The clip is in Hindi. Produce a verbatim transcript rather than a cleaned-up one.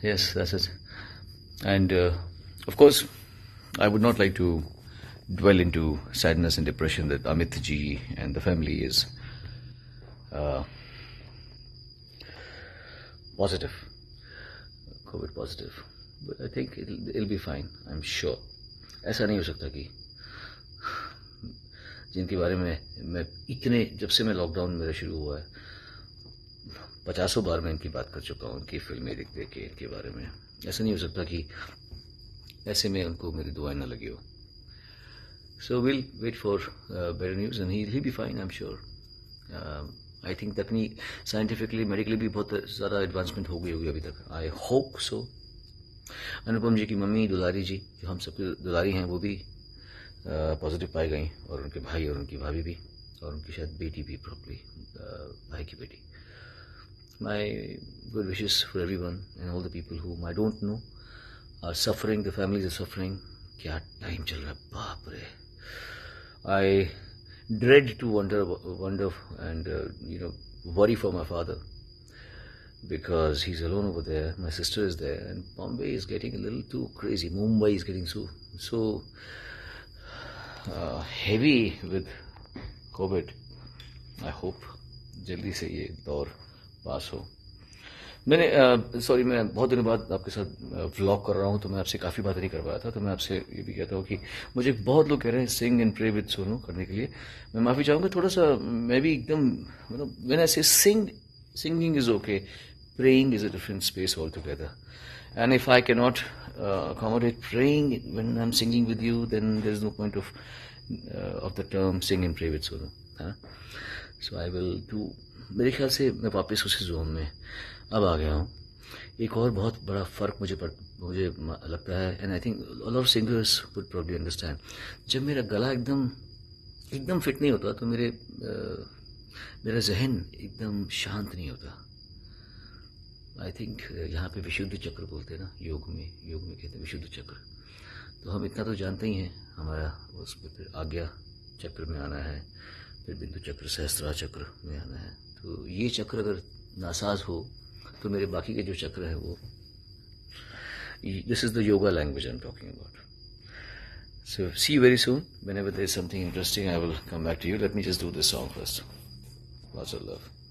yes, that's it. And uh, of course, I would not like to dwell into sadness and depression that Amit ji and the family is uh, positive, COVID positive. But I think it'll, it'll be fine, I'm sure. ऐसा नहीं हो सकता कि जिनके बारे में मैं इतने, जब से मैं लॉकडाउन मेरा शुरू हुआ है, पचासों बार मैं इनकी बात कर चुका हूँ, इनकी फिल्में देख देख के इनके बारे में, ऐसा नहीं हो सकता कि ऐसे में उनको मेरी दुआएं ना लगी हो. So we'll wait for uh, better news and he'll, he'll be fine, I'm sure. Uh, I think तकनीक साइंटिफिकली मेडिकली भी बहुत ज़्यादा एडवांसमेंट हो गई होगी अभी तक. I hope so. अनुपम जी की मम्मी दुलारी जी, जो हम सबके दुलारी हैं, वो भी पॉजिटिव uh, पाई गई, और उनके भाई और उनकी भाभी भी, और उनकी शायद बेटी भी, प्रॉब्ली uh, भाई की बेटी. My good wishes for everyone and all the people whom I don't know are suffering, the families are suffering. क्या टाइम चल रहा है, बाप रे. I dread to wonder, wonder and uh, you know, worry for my father because he's alone over there. My sister is there, and Bombay is getting a little too crazy. Mumbai is getting so so uh, heavy with COVID. I hope जल्दी से ये दौर पास हो. मैंने सॉरी मैं बहुत दिनों बाद आपके साथ व्लॉग कर रहा हूँ, तो मैं आपसे काफ़ी बातें नहीं कर पाया था. तो मैं आपसे ये भी कहता हूँ कि मुझे बहुत लोग कह रहे हैं sing and pray with Sonu करने के लिए. मैं माफ़ी चाहूँगा, थोड़ा सा मैं भी एकदम, मतलब when I say sing, singing is okay, praying is a different space all together. And if I can not accommodate praying when I am singing with you, then there is no point of of the term sing and pray with Sonu. हाँ, सो आई विल डू. मेरे ख्याल से मैं वापस उसी जोन में अब आ गया हूँ. एक और बहुत बड़ा फ़र्क मुझे पड़, मुझे लगता है, and I think a lot of singers would probably understand, जब मेरा गला एकदम एकदम फिट नहीं होता तो मेरे आ, मेरा जहन एकदम शांत नहीं होता. आई थिंक यहाँ पे विशुद्ध चक्र बोलते हैं ना, योग में योग में कहते हैं विशुद्ध चक्र. तो हम इतना तो जानते ही हैं, हमारा उसमें फिर आज्ञा चक्र में आना है, फिर बिंदु चक्र, सहस्त्रा चक्र में आना है. तो ये चक्र अगर नासाज हो तो मेरे बाकी के जो चक्र है वो, this is the yoga language I am talking about. So see you very soon. Whenever there is something interesting I will come back to you. Let me just do this song first. Lots of love.